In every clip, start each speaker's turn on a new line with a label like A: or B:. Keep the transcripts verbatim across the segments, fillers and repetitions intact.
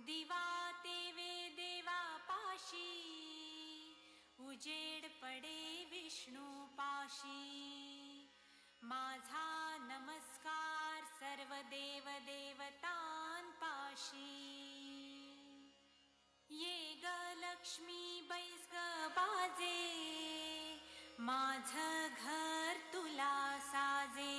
A: दिवा तेवे देवा पाशी, उजेड पडे विष्णू पाशी। माझा नमस्कार सर्व देव देवतां पाशी। ये ग लक्ष्मी बैस ग बाजे, माझं घर तुला साजे।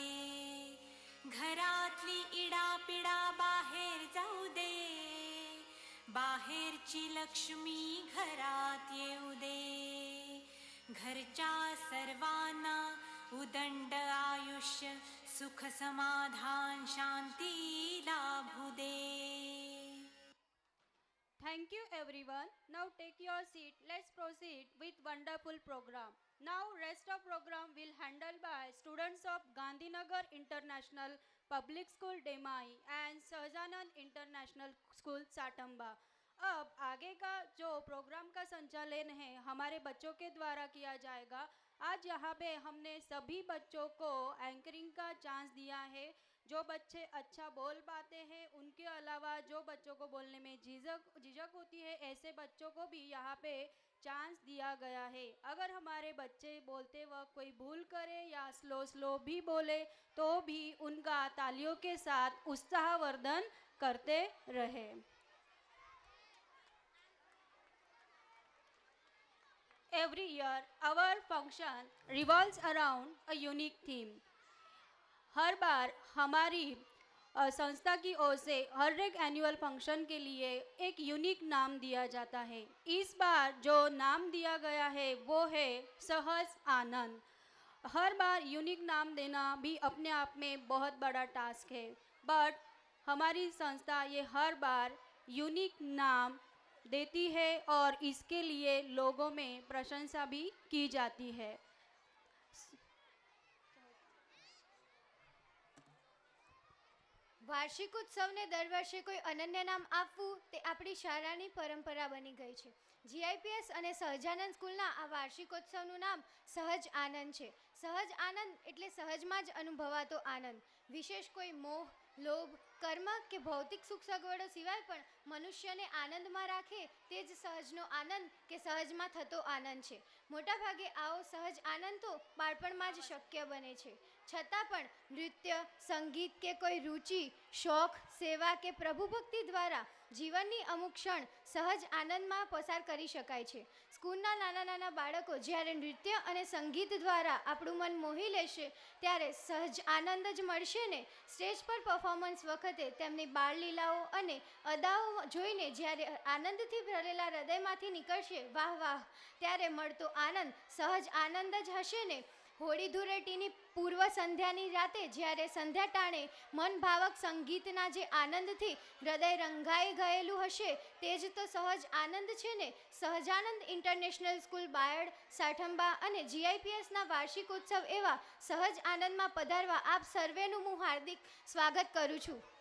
A: घरातली इडापिडा बाहेर जाऊ दे, बाहेरची लक्ष्मी घरात येऊ दे। घरच्या सर्वांना उदंड आयुष्य सुख समाधान शांती लाभू दे।
B: Thank you everyone. Now take your seat. Let's proceed with wonderful program. Now rest of program will handled by students of Gandhinagar International Public School Demai and Sahajanand International School Satamba. अब आगे का जो programme का संचालन है हमारे बच्चों के द्वारा किया जाएगा। आज यहाँ पे हमने सभी बच्चों को एंकरिंग का चांस दिया है। जो बच्चे अच्छा बोल पाते हैं उनके अलावा जो बच्चों को बोलने में झिझक झिझक होती है ऐसे बच्चों को भी यहाँ पे चांस दिया गया है। अगर हमारे बच्चे बोलते वक्त कोई भूल करे या स्लो स्लो भी बोले तो भी उनका तालियों के साथ उत्साहवर्धन करते रहे। Every year our function revolves around a unique theme. हर बार हमारी संस्था की ओर से हर एक एनुअल फंक्शन के लिए एक यूनिक नाम दिया जाता है। इस बार जो नाम दिया गया है वो है सहज आनंद। हर बार यूनिक नाम देना भी अपने आप में बहुत बड़ा टास्क है, बट हमारी संस्था ये हर बार यूनिक नाम देती है और इसके लिए लोगों में प्रशंसा भी की जाती है।
C: वार्षिक उत्सव ने दर वर्षे कोई अनन्य नाम आपवू ते आपणी शाळानी परंपरा बनी गई है। जीआईपीएस અને સહજાનંદ સ્કૂલના આ વાર્ષિકોત્સવનું નામ સહજ આનંદ છે। સહજ આનંદ એટલે સહજમાં જ અનુભવાતો આનંદ। વિશેષ કોઈ મોહ, લોભ, કર્મ કે ભૌતિક સુખ સગવડો સિવાય પણ મનુષ્યને આનંદમાં રાખે તે જ સહજનો આનંદ કે સહજમાં થતો આનંદ છે। મોટાભાગે આવો સહજ આનંદ તો બાળપણમાં જ શક્ય બને છે, છતાં પણ નૃત્ય, સંગીત કે કોઈ રુચિ, શોખ, સેવા કે પ્રભુ ભક્તિ દ્વારા જીવનની અમુક ક્ષણ સહજ આનંદમાં પસાર કરી શકાય છે। સ્કૂલના નાના નાના બાળકો જ્યારે નૃત્ય અને સંગીત દ્વારા આપણું મન મોહી લેશે ત્યારે સહજ આનંદ જ મળશે ને। સ્ટેજ પર પરફોર્મન્સ વખતે તેમની બાળલીલાઓ અને અદાઓ જોઈને જ્યારે આનંદથી ભરેલા હૃદયમાંથી નીકળશે વાહ વાહ, ત્યારે મળતો આનંદ સહજ આનંદ જ હશે ને। હોળી ધૂળેટીની પૂર્વ સંધ્યાની રાતે જ્યારે સંધ્યા ટાણે મન ભાવક સંગીતના જે આનંદથી હૃદય રંગાઈ ગયેલું હશે તે જ તો સહજ આનંદ છે ને। સહજાનંદ ઇન્ટરનેશનલ સ્કૂલ બાયડ, સાઠંબા અને જીઆઈપીએસના વાર્ષિક ઉત્સવ એવા સહજ આનંદમાં પધારવા આપ સર્વેનું હું હાર્દિક સ્વાગત કરું છું।